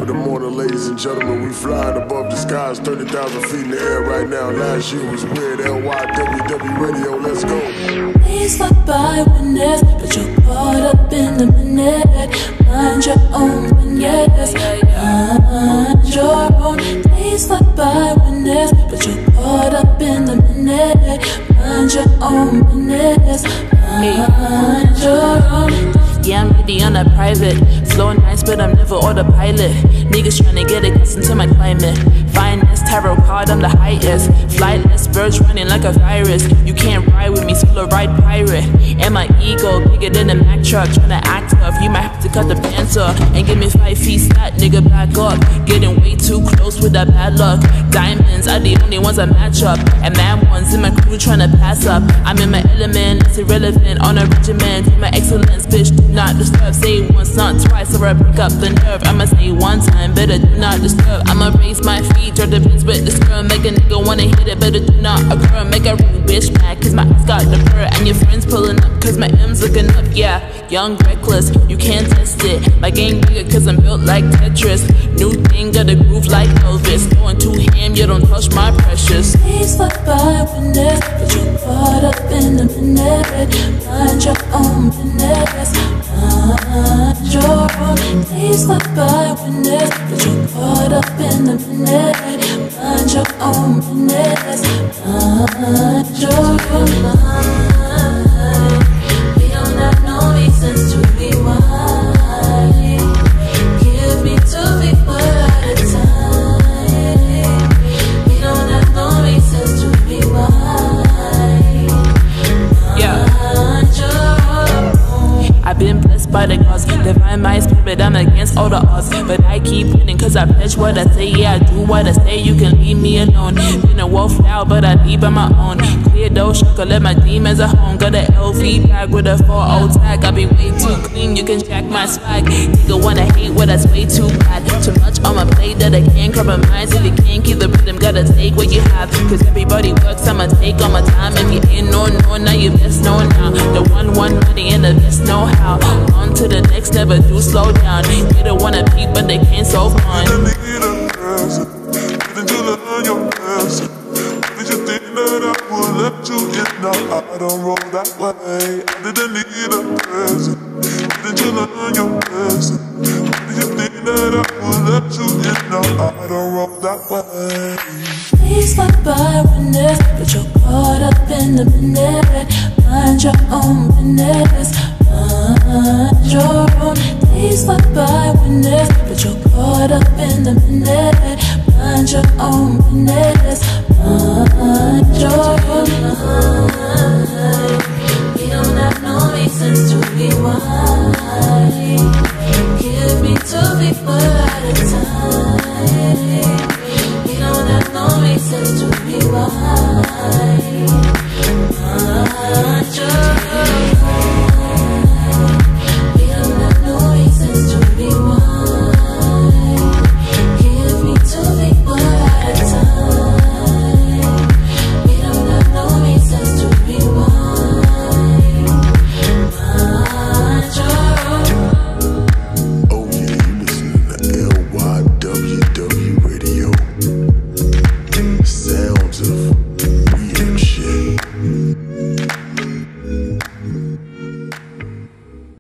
of the morning, ladies and gentlemen. We flying above the skies, 30,000 feet in the air right now. Last year was weird. LYWW Radio, let's go. Days slip by minutes, but you're caught up in the minute. Mind your own business. Mind your own. Days slip by minutes, but you're caught up in the minute. Mind your own business. Mind your own. Yeah, I'm really on a private. Flow nice, but I'm never autopilot. Niggas tryna get accustomed to my climate. Finest tarot card, I'm the highest. Flightless birds running like a virus. You can't ride with me, solo ride pirate. And my ego bigger than a Mack truck. Tryna act tough, you might have to cut the pants off. And give me 5 feet stat, nigga, back up. Getting way too close with that bad luck. Diamonds are the only ones I match up. And mad ones in my crew tryna pass up. I'm in my element, it's irrelevant. On a regimen, for my excellence, bitch. Not disturb, say it once, not twice, or I pick up the nerve. I'ma say one time, better do not disturb. I'ma raise my feet, draw the pins with the sperm. Make a nigga wanna hit it, better do not occur. Make a rude bitch mad, cause my eyes got the purr. And your friends pulling up, cause my M's looking up, yeah. Young, reckless, you can't test it. My game bigger, cause I'm built like Tetris. New thing, got a groove like Elvis. Going too ham, you don't touch my precious. Days slip by minutes, but you're caught up in the minute. Mind your own business. Mind your own. Days slip by minutes, but you're caught up in the minute. Mind your own business. Mind your own. Mind. We don't have no reasons to rewind. Give me 2 people at a time. We don't have no reasons to rewind. Mind your own. I've been blessed by the gods, divine my spirit, I'm against all the odds. But I keep winning cause I pledge what I say, yeah, I do what I say, you can leave me alone. Been a wolf out, but I leave on my own. Clear those shaka, let my demons at home. Got a LV bag with a 4-0 tag, I be way too clean, you can jack my swag. Nigga wanna hate what that's way too bad. Too much on my plate that I can't compromise. If you can't keep the rhythm, gotta take what you have. Cause everybody works, I'ma take all my time. If you ain't no, now you best know now. The one money and the best know how. On to the next, never do slow down. You don't wanna peep, but they can't solve mine. Didn't you learn your lesson? Did you think that I would let you in? No, I don't roll that way. I didn't need a present. Didn't you learn your lesson? Did you think that I would let you in? No, I don't roll that way. Days slip by minutes, but you're caught up in the minute. Mind your own business.